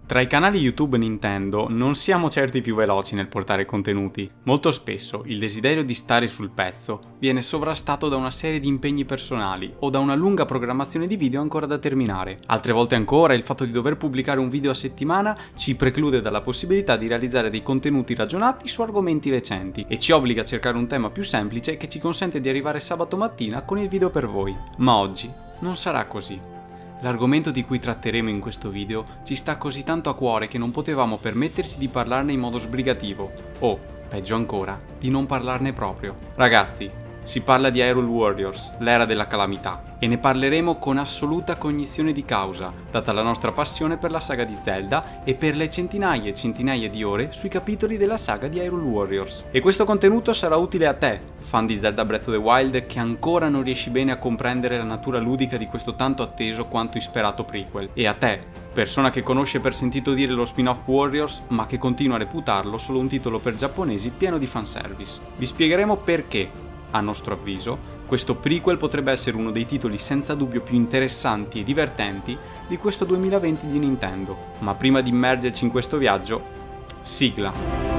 Tra i canali YouTube Nintendo non siamo certo i più veloci nel portare contenuti. Molto spesso il desiderio di stare sul pezzo viene sovrastato da una serie di impegni personali o da una lunga programmazione di video ancora da terminare. Altre volte ancora il fatto di dover pubblicare un video a settimana ci preclude dalla possibilità di realizzare dei contenuti ragionati su argomenti recenti e ci obbliga a cercare un tema più semplice che ci consente di arrivare sabato mattina con il video per voi. Ma oggi non sarà così. L'argomento di cui tratteremo in questo video ci sta così tanto a cuore che non potevamo permetterci di parlarne in modo sbrigativo, o, peggio ancora, di non parlarne proprio. Ragazzi, si parla di Hyrule Warriors, l'era della calamità, e ne parleremo con assoluta cognizione di causa, data la nostra passione per la saga di Zelda e per le centinaia e centinaia di ore sui capitoli della saga di Hyrule Warriors. E questo contenuto sarà utile a te, fan di Zelda Breath of the Wild, che ancora non riesci bene a comprendere la natura ludica di questo tanto atteso quanto isperato prequel, e a te, persona che conosce per sentito dire lo spin-off Warriors, ma che continua a reputarlo solo un titolo per giapponesi pieno di fanservice. Vi spiegheremo perché, a nostro avviso, questo prequel potrebbe essere uno dei titoli senza dubbio più interessanti e divertenti di questo 2020 di Nintendo. Ma prima di immergerci in questo viaggio, sigla!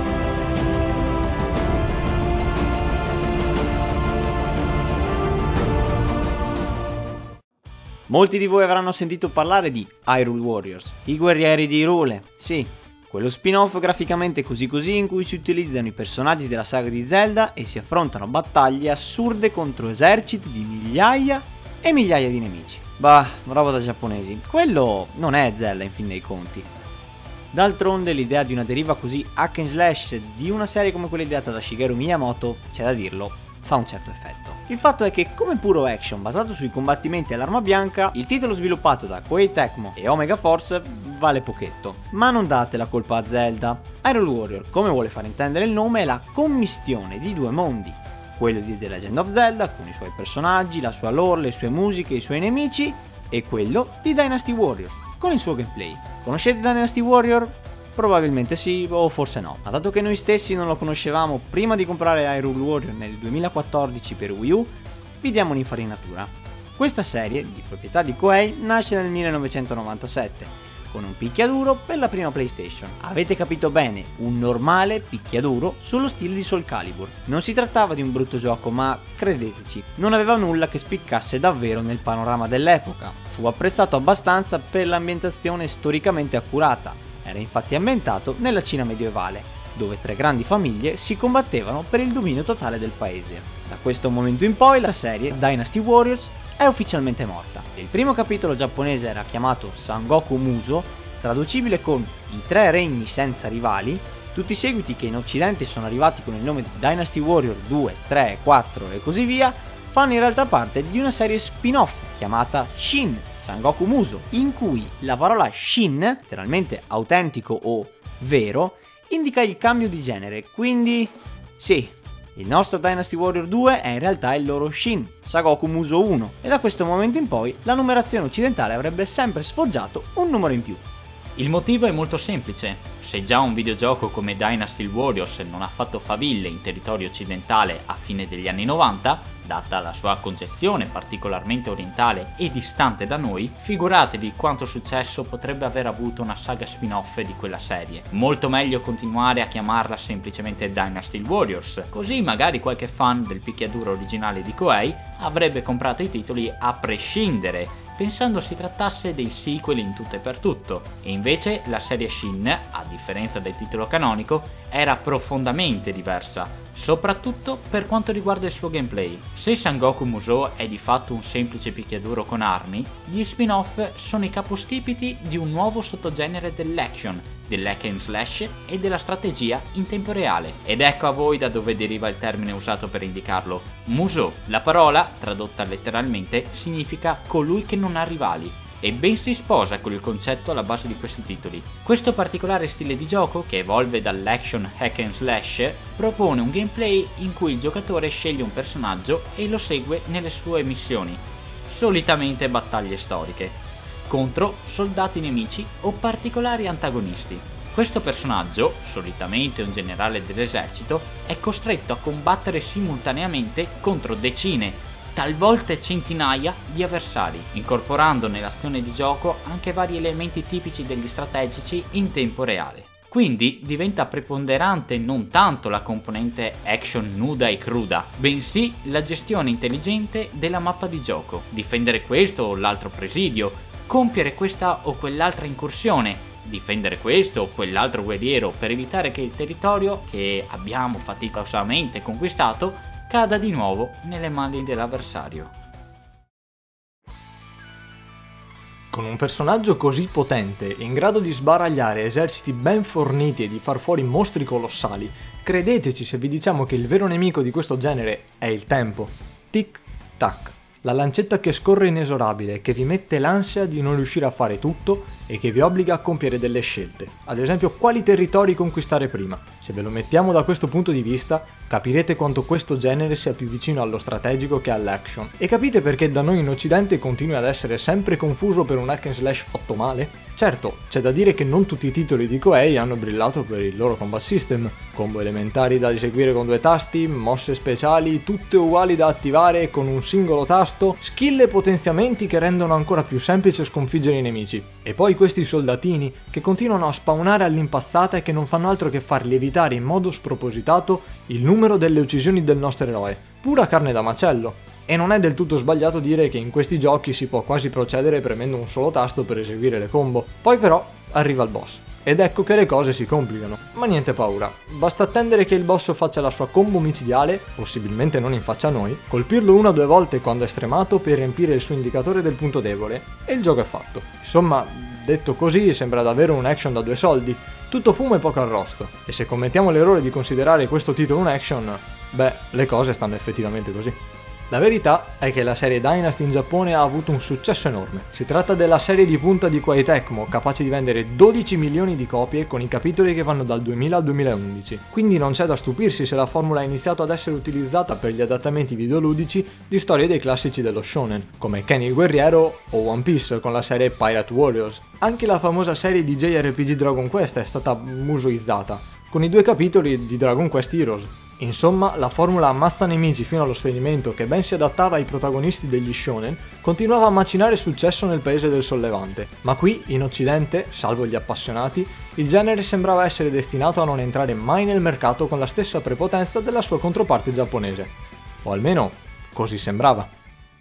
Molti di voi avranno sentito parlare di Hyrule Warriors, i guerrieri di Hyrule, sì, quello spin-off graficamente così in cui si utilizzano i personaggi della saga di Zelda e si affrontano battaglie assurde contro eserciti di migliaia e migliaia di nemici. Bah, roba da giapponesi, quello non è Zelda in fin dei conti. D'altronde l'idea di una deriva così hack and slash di una serie come quella ideata da Shigeru Miyamoto, c'è da dirlo, fa un certo effetto. Il fatto è che, come puro action basato sui combattimenti all'arma bianca, il titolo sviluppato da Koei Tecmo e Omega Force vale pochetto. Ma non date la colpa a Zelda. Hyrule Warrior, come vuole far intendere il nome, è la commistione di due mondi. Quello di The Legend of Zelda, con i suoi personaggi, la sua lore, le sue musiche, i suoi nemici, e quello di Dynasty Warriors, con il suo gameplay. Conoscete Dynasty Warrior? Probabilmente sì, o forse no, ma dato che noi stessi non lo conoscevamo prima di comprare Hyrule Warrior nel 2014 per Wii U, vi diamo un'infarinatura. Questa serie, di proprietà di Koei, nasce nel 1997, con un picchiaduro per la prima PlayStation. Avete capito bene, un normale picchiaduro sullo stile di Soul Calibur. Non si trattava di un brutto gioco, ma credeteci, non aveva nulla che spiccasse davvero nel panorama dell'epoca. Fu apprezzato abbastanza per l'ambientazione storicamente accurata. Era infatti ambientato nella Cina medievale, dove tre grandi famiglie si combattevano per il dominio totale del paese. Da questo momento in poi la serie Dynasty Warriors è ufficialmente morta. Il primo capitolo giapponese era chiamato Sangoku Muso, traducibile con i tre regni senza rivali. Tutti i seguiti che in occidente sono arrivati con il nome di Dynasty Warrior 2, 3, 4 e così via, fanno in realtà parte di una serie spin-off chiamata Shin Sangoku Muso, in cui la parola Shin, letteralmente autentico o vero, indica il cambio di genere, quindi sì, il nostro Dynasty Warrior 2 è in realtà il loro Shin Sangoku Muso 1, e da questo momento in poi la numerazione occidentale avrebbe sempre sfoggiato un numero in più. Il motivo è molto semplice: se già un videogioco come Dynasty Warriors non ha fatto faville in territorio occidentale a fine degli anni 90, data la sua concezione particolarmente orientale e distante da noi, figuratevi quanto successo potrebbe aver avuto una saga spin-off di quella serie. Molto meglio continuare a chiamarla semplicemente Dynasty Warriors, così magari qualche fan del picchiaduro originale di Koei avrebbe comprato i titoli a prescindere, pensando si trattasse dei sequel in tutto e per tutto, e invece la serie Shin, a differenza del titolo canonico, era profondamente diversa, soprattutto per quanto riguarda il suo gameplay. Se Sangoku Muso è di fatto un semplice picchiaduro con armi, gli spin-off sono i caposchipiti di un nuovo sottogenere dell'action, dell'hack and slash e della strategia in tempo reale. Ed ecco a voi da dove deriva il termine usato per indicarlo: Muso. La parola, tradotta letteralmente, significa colui che non ha rivali, e ben si sposa con il concetto alla base di questi titoli. Questo particolare stile di gioco, che evolve dall'action hack and slash, propone un gameplay in cui il giocatore sceglie un personaggio e lo segue nelle sue missioni, solitamente battaglie storiche, contro soldati nemici o particolari antagonisti. Questo personaggio, solitamente un generale dell'esercito, è costretto a combattere simultaneamente contro decine, talvolta centinaia di avversari, incorporando nell'azione di gioco anche vari elementi tipici degli strategici in tempo reale. Quindi diventa preponderante non tanto la componente action nuda e cruda, bensì la gestione intelligente della mappa di gioco, difendere questo o l'altro presidio, compiere questa o quell'altra incursione, difendere questo o quell'altro guerriero per evitare che il territorio che abbiamo faticosamente conquistato cada di nuovo nelle mani dell'avversario. Con un personaggio così potente, in grado di sbaragliare eserciti ben forniti e di far fuori mostri colossali, credeteci se vi diciamo che il vero nemico di questo genere è il tempo. Tic tac. La lancetta che scorre inesorabile, che vi mette l'ansia di non riuscire a fare tutto e che vi obbliga a compiere delle scelte. Ad esempio, quali territori conquistare prima. Se ve lo mettiamo da questo punto di vista, capirete quanto questo genere sia più vicino allo strategico che all'action. E capite perché da noi in Occidente continui ad essere sempre confuso per un hack and slash fatto male? Certo, c'è da dire che non tutti i titoli di Koei hanno brillato per il loro combat system, combo elementari da eseguire con 2 tasti, mosse speciali tutte uguali da attivare con un singolo tasto, skill e potenziamenti che rendono ancora più semplice sconfiggere i nemici. E poi questi soldatini che continuano a spawnare all'impazzata e che non fanno altro che far lievitare in modo spropositato il numero delle uccisioni del nostro eroe. Pura carne da macello. E non è del tutto sbagliato dire che in questi giochi si può quasi procedere premendo un solo tasto per eseguire le combo. Poi però arriva il boss. Ed ecco che le cose si complicano. Ma niente paura, basta attendere che il boss faccia la sua combo micidiale, possibilmente non in faccia a noi, colpirlo 1 o 2 volte quando è stremato per riempire il suo indicatore del punto debole, e il gioco è fatto. Insomma, detto così sembra davvero un action da 2 soldi, tutto fumo e poco arrosto. E se commettiamo l'errore di considerare questo titolo un action, beh, le cose stanno effettivamente così. La verità è che la serie Dynasty in Giappone ha avuto un successo enorme. Si tratta della serie di punta di Koei Tecmo, capace di vendere 12 milioni di copie con i capitoli che vanno dal 2000 al 2011. Quindi non c'è da stupirsi se la formula ha iniziato ad essere utilizzata per gli adattamenti videoludici di storie dei classici dello shonen, come Ken il Guerriero o One Piece con la serie Pirate Warriors. Anche la famosa serie di JRPG Dragon Quest è stata musoizzata, con i 2 capitoli di Dragon Quest Heroes. Insomma, la formula ammazza nemici fino allo sfinimento, che ben si adattava ai protagonisti degli shonen, continuava a macinare successo nel paese del sollevante. Ma qui, in Occidente, salvo gli appassionati, il genere sembrava essere destinato a non entrare mai nel mercato con la stessa prepotenza della sua controparte giapponese. O almeno, così sembrava.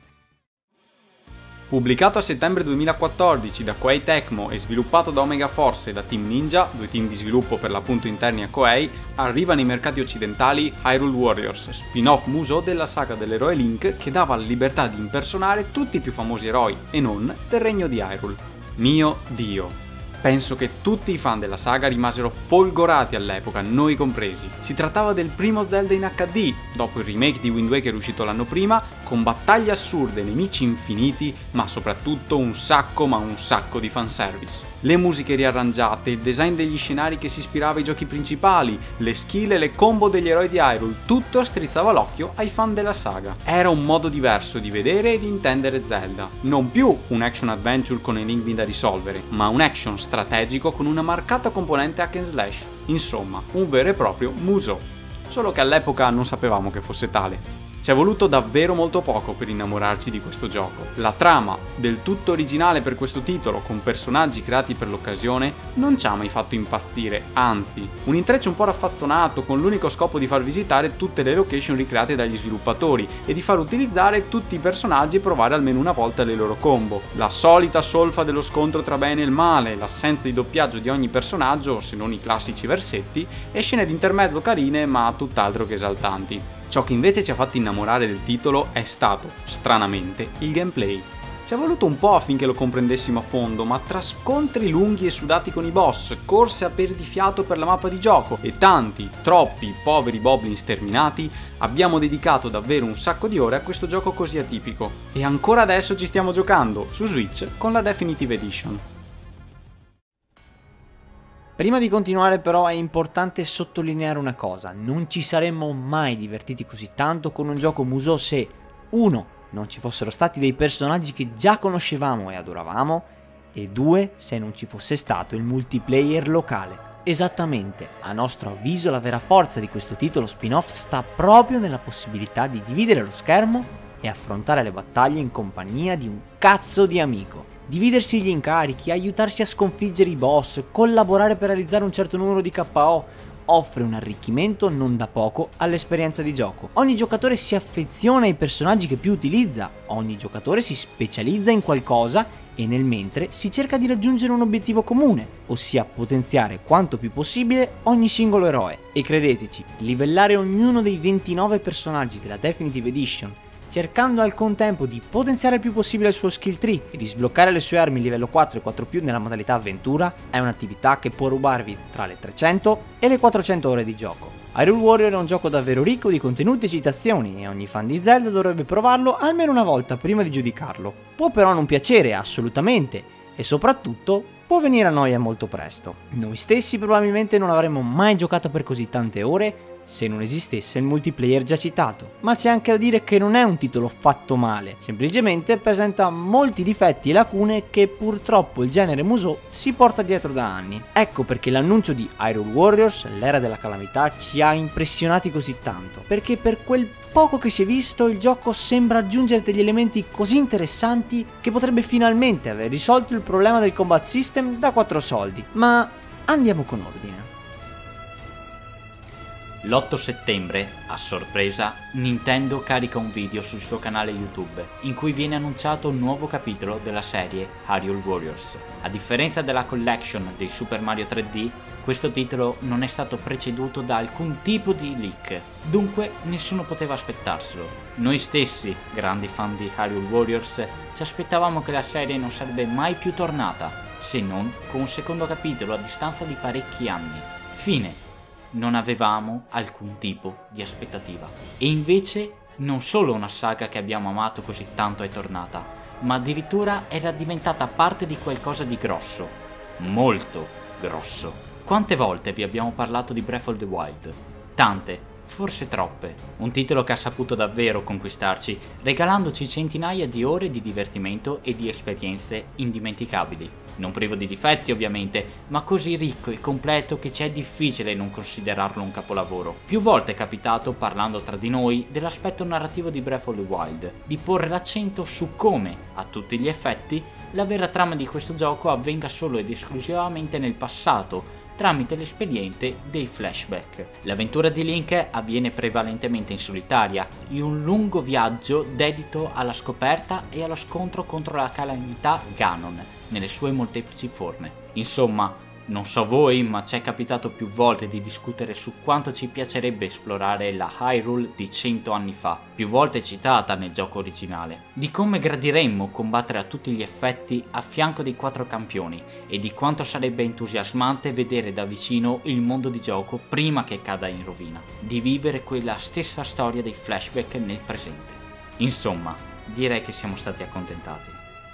Pubblicato a settembre 2014 da Koei Tecmo e sviluppato da Omega Force e da Team Ninja, 2 team di sviluppo per l'appunto interni a Koei, arriva nei mercati occidentali Hyrule Warriors, spin-off Musou della saga dell'eroe Link che dava la libertà di impersonare tutti i più famosi eroi e non del regno di Hyrule. Mio Dio! Penso che tutti i fan della saga rimasero folgorati all'epoca, noi compresi. Si trattava del primo Zelda in HD, dopo il remake di Wind Waker uscito l'anno prima, con battaglie assurde, nemici infiniti, ma soprattutto un sacco di fanservice. Le musiche riarrangiate, il design degli scenari che si ispirava ai giochi principali, le skill e le combo degli eroi di Hyrule, tutto strizzava l'occhio ai fan della saga. Era un modo diverso di vedere e di intendere Zelda. Non più un action adventure con enigmi da risolvere, ma un action strategico con una marcata componente hack and slash. Insomma, un vero e proprio Musou. Solo che all'epoca non sapevamo che fosse tale. Ci è voluto davvero molto poco per innamorarci di questo gioco. La trama, del tutto originale per questo titolo, con personaggi creati per l'occasione, non ci ha mai fatto impazzire, anzi, un intreccio un po' raffazzonato con l'unico scopo di far visitare tutte le location ricreate dagli sviluppatori e di far utilizzare tutti i personaggi e provare almeno una volta le loro combo. La solita solfa dello scontro tra bene e il male, l'assenza di doppiaggio di ogni personaggio, se non i classici versetti, e scene di intermezzo carine ma tutt'altro che esaltanti. Ciò che invece ci ha fatto innamorare del titolo è stato, stranamente, il gameplay. Ci è voluto un po' affinché lo comprendessimo a fondo, ma tra scontri lunghi e sudati con i boss, corse a perdifiato per la mappa di gioco e tanti, troppi, poveri goblin sterminati, abbiamo dedicato davvero un sacco di ore a questo gioco così atipico. E ancora adesso ci stiamo giocando, su Switch, con la Definitive Edition. Prima di continuare però è importante sottolineare una cosa: non ci saremmo mai divertiti così tanto con un gioco Musou se 1. non ci fossero stati dei personaggi che già conoscevamo e adoravamo, e 2. se non ci fosse stato il multiplayer locale. Esattamente, a nostro avviso la vera forza di questo titolo spin-off sta proprio nella possibilità di dividere lo schermo e affrontare le battaglie in compagnia di un cazzo di amico. Dividersi gli incarichi, aiutarsi a sconfiggere i boss, collaborare per realizzare un certo numero di KO, offre un arricchimento non da poco all'esperienza di gioco. Ogni giocatore si affeziona ai personaggi che più utilizza, ogni giocatore si specializza in qualcosa e nel mentre si cerca di raggiungere un obiettivo comune, ossia potenziare quanto più possibile ogni singolo eroe. E credeteci, livellare ognuno dei 29 personaggi della Definitive Edition, cercando al contempo di potenziare il più possibile il suo skill tree e di sbloccare le sue armi livello 4 e 4+, nella modalità avventura, è un'attività che può rubarvi tra le 300 e le 400 ore di gioco. Hyrule Warrior è un gioco davvero ricco di contenuti e citazioni e ogni fan di Zelda dovrebbe provarlo almeno una volta prima di giudicarlo. Può però non piacere, assolutamente, e soprattutto può venire a noia molto presto. Noi stessi probabilmente non avremmo mai giocato per così tante ore se non esistesse il multiplayer già citato, ma c'è anche da dire che non è un titolo fatto male, semplicemente presenta molti difetti e lacune che purtroppo il genere Musou si porta dietro da anni. Ecco perché l'annuncio di Hyrule Warriors, l'era della calamità, ci ha impressionati così tanto, perché per quel poco che si è visto il gioco sembra aggiungere degli elementi così interessanti che potrebbe finalmente aver risolto il problema del combat system da 4 soldi. Ma andiamo con ordine. L'8 settembre, a sorpresa, Nintendo carica un video sul suo canale YouTube in cui viene annunciato un nuovo capitolo della serie Hyrule Warriors. A differenza della collection dei Super Mario 3D, questo titolo non è stato preceduto da alcun tipo di leak, dunque nessuno poteva aspettarselo. Noi stessi, grandi fan di Hyrule Warriors, ci aspettavamo che la serie non sarebbe mai più tornata, se non con un secondo capitolo a distanza di parecchi anni. Fine. Non avevamo alcun tipo di aspettativa. E invece non solo una saga che abbiamo amato così tanto è tornata, ma addirittura era diventata parte di qualcosa di grosso. Molto grosso. Quante volte vi abbiamo parlato di Breath of the Wild? Tante, forse troppe. Un titolo che ha saputo davvero conquistarci, regalandoci centinaia di ore di divertimento e di esperienze indimenticabili. Non privo di difetti ovviamente, ma così ricco e completo che ci è difficile non considerarlo un capolavoro. Più volte è capitato, parlando tra di noi, dell'aspetto narrativo di Breath of the Wild, di porre l'accento su come, a tutti gli effetti, la vera trama di questo gioco avvenga solo ed esclusivamente nel passato, tramite l'espediente dei flashback. L'avventura di Link avviene prevalentemente in solitaria, in un lungo viaggio dedito alla scoperta e allo scontro contro la calamità Ganon, nelle sue molteplici forme. Insomma, non so voi, ma ci è capitato più volte di discutere su quanto ci piacerebbe esplorare la Hyrule di 100 anni fa, più volte citata nel gioco originale, di come gradiremmo combattere a tutti gli effetti a fianco dei 4 campioni e di quanto sarebbe entusiasmante vedere da vicino il mondo di gioco prima che cada in rovina, di vivere quella stessa storia dei flashback nel presente. Insomma, direi che siamo stati accontentati.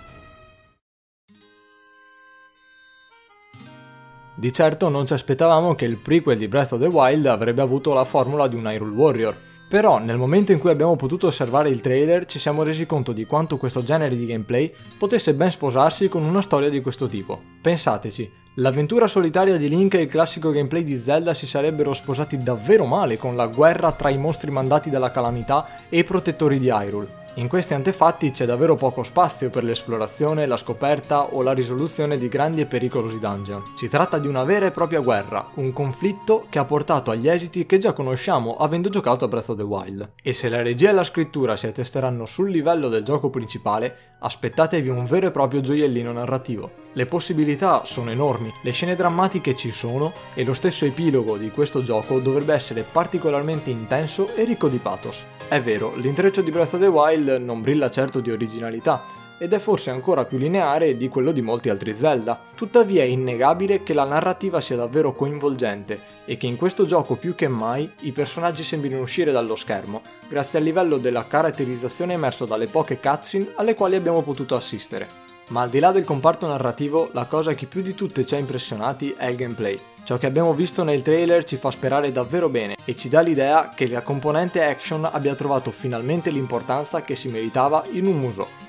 Di certo non ci aspettavamo che il prequel di Breath of the Wild avrebbe avuto la formula di un Hyrule Warrior, però nel momento in cui abbiamo potuto osservare il trailer ci siamo resi conto di quanto questo genere di gameplay potesse ben sposarsi con una storia di questo tipo. Pensateci, l'avventura solitaria di Link e il classico gameplay di Zelda si sarebbero sposati davvero male con la guerra tra i mostri mandati dalla calamità e i protettori di Hyrule. In questi antefatti c'è davvero poco spazio per l'esplorazione, la scoperta o la risoluzione di grandi e pericolosi dungeon. Si tratta di una vera e propria guerra, un conflitto che ha portato agli esiti che già conosciamo avendo giocato a Breath of the Wild. E se la regia e la scrittura si attesteranno sul livello del gioco principale, aspettatevi un vero e proprio gioiellino narrativo. Le possibilità sono enormi, le scene drammatiche ci sono e lo stesso epilogo di questo gioco dovrebbe essere particolarmente intenso e ricco di pathos. È vero, l'intreccio di Breath of the Wild non brilla certo di originalità, ed è forse ancora più lineare di quello di molti altri Zelda. Tuttavia è innegabile che la narrativa sia davvero coinvolgente e che in questo gioco più che mai i personaggi sembrino uscire dallo schermo, grazie al livello della caratterizzazione emerso dalle poche cutscene alle quali abbiamo potuto assistere. Ma al di là del comparto narrativo, la cosa che più di tutte ci ha impressionati è il gameplay. Ciò che abbiamo visto nel trailer ci fa sperare davvero bene e ci dà l'idea che la componente action abbia trovato finalmente l'importanza che si meritava in un Musou.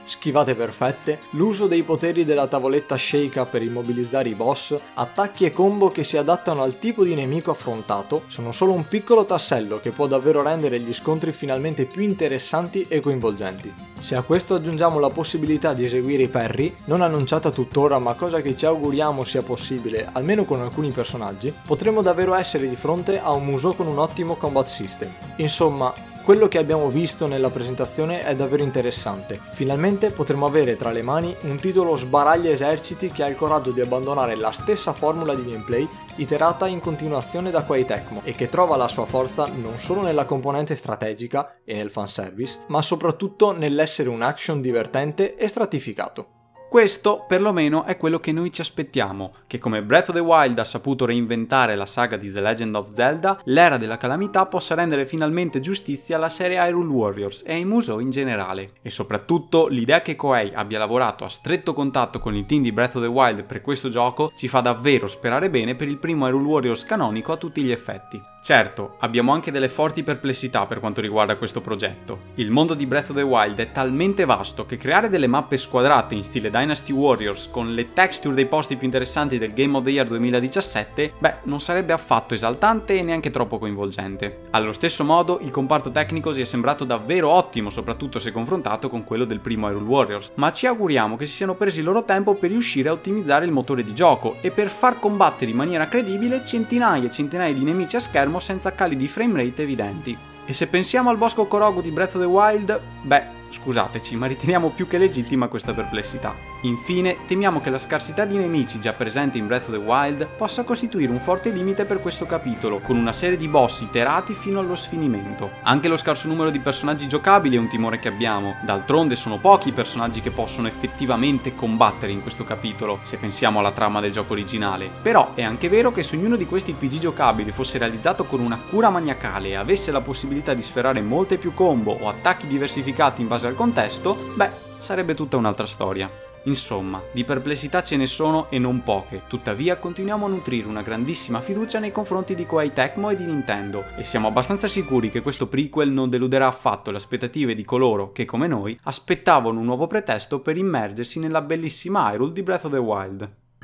schivate perfette, l'uso dei poteri della tavoletta Sheikah per immobilizzare i boss, attacchi e combo che si adattano al tipo di nemico affrontato, sono solo un piccolo tassello che può davvero rendere gli scontri finalmente più interessanti e coinvolgenti. Se a questo aggiungiamo la possibilità di eseguire i parry, non annunciata tuttora ma cosa che ci auguriamo sia possibile almeno con alcuni personaggi, potremo davvero essere di fronte a un Musou con un ottimo combat system. Insomma, quello che abbiamo visto nella presentazione è davvero interessante. Finalmente potremo avere tra le mani un titolo sbaraglia eserciti che ha il coraggio di abbandonare la stessa formula di gameplay iterata in continuazione da Koei Tecmo e che trova la sua forza non solo nella componente strategica e nel fanservice, ma soprattutto nell'essere un action divertente e stratificato. Questo perlomeno è quello che noi ci aspettiamo, che come Breath of the Wild ha saputo reinventare la saga di The Legend of Zelda, l'era della calamità possa rendere finalmente giustizia alla serie Hyrule Warriors e ai Musou in generale. E soprattutto l'idea che Koei abbia lavorato a stretto contatto con il team di Breath of the Wild per questo gioco ci fa davvero sperare bene per il primo Hyrule Warriors canonico a tutti gli effetti. Certo, abbiamo anche delle forti perplessità per quanto riguarda questo progetto. Il mondo di Breath of the Wild è talmente vasto che creare delle mappe squadrate in stile Dynasty Warriors con le texture dei posti più interessanti del Game of the Year 2017, non sarebbe affatto esaltante e neanche troppo coinvolgente. Allo stesso modo, il comparto tecnico si è sembrato davvero ottimo, soprattutto se confrontato con quello del primo Hyrule Warriors, ma ci auguriamo che si siano presi il loro tempo per riuscire a ottimizzare il motore di gioco e per far combattere in maniera credibile centinaia e centinaia di nemici a schermo senza cali di framerate evidenti. E se pensiamo al bosco Korogu di Breath of the Wild, scusateci, ma riteniamo più che legittima questa perplessità. Infine, temiamo che la scarsità di nemici già presenti in Breath of the Wild possa costituire un forte limite per questo capitolo, con una serie di boss iterati fino allo sfinimento. Anche lo scarso numero di personaggi giocabili è un timore che abbiamo, d'altronde sono pochi i personaggi che possono effettivamente combattere in questo capitolo, se pensiamo alla trama del gioco originale. Però è anche vero che se ognuno di questi PG giocabili fosse realizzato con una cura maniacale e avesse la possibilità di sferrare molte più combo o attacchi diversificati in base al contesto, sarebbe tutta un'altra storia. Insomma, di perplessità ce ne sono e non poche, tuttavia continuiamo a nutrire una grandissima fiducia nei confronti di Koei Tecmo e di Nintendo e siamo abbastanza sicuri che questo prequel non deluderà affatto le aspettative di coloro che, come noi, aspettavano un nuovo pretesto per immergersi nella bellissima Hyrule di Breath of the Wild.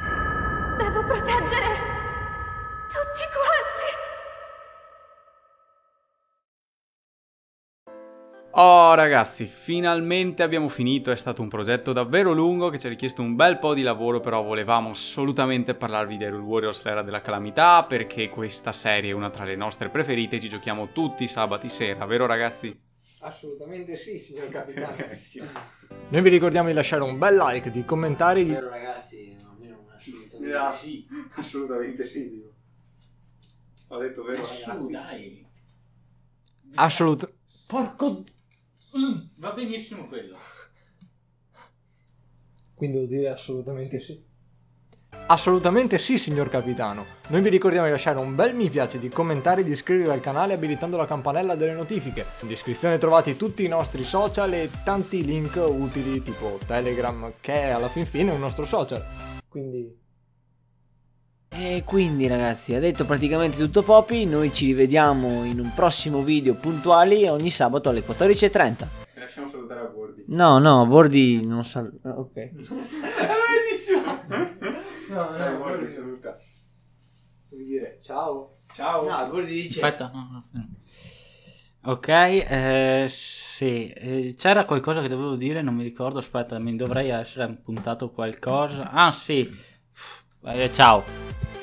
Devo proteggere tutti quanti! Oh ragazzi, finalmente abbiamo finito, è stato un progetto davvero lungo che ci ha richiesto un bel po' di lavoro, però volevamo assolutamente parlarvi di Hyrule Warriors l'era della calamità perché questa serie è una tra le nostre preferite, ci giochiamo tutti i sabati sera, vero ragazzi? Assolutamente sì, signor capitano. Noi vi ricordiamo di lasciare un bel like, di commentare, di... Vero ragazzi, almeno assolutamente sì, assolutamente sì, Dio. Ho detto vero ragazzi. Dai. Assolutamente... Porco... va benissimo quello. Quindi devo dire assolutamente sì. Assolutamente sì, signor capitano. Noi vi ricordiamo di lasciare un bel mi piace, di commentare e di iscrivervi al canale abilitando la campanella delle notifiche. In descrizione trovate tutti i nostri social e tanti link utili tipo Telegram, che è alla fin fine un nostro social. E quindi ragazzi, ha detto praticamente tutto Poppy, noi ci rivediamo in un prossimo video puntuali ogni sabato alle 14:30. Lasciamo salutare a Bordi. No, Bordi non sa... ok. È bellissimo! No, Bordi saluta. Devi dire ciao. Ciao! No, Bordi dice... Aspetta, no. Ok, sì, c'era qualcosa che dovevo dire, non mi ricordo, aspetta, mi dovrei essere puntato qualcosa. Ah sì, ciao.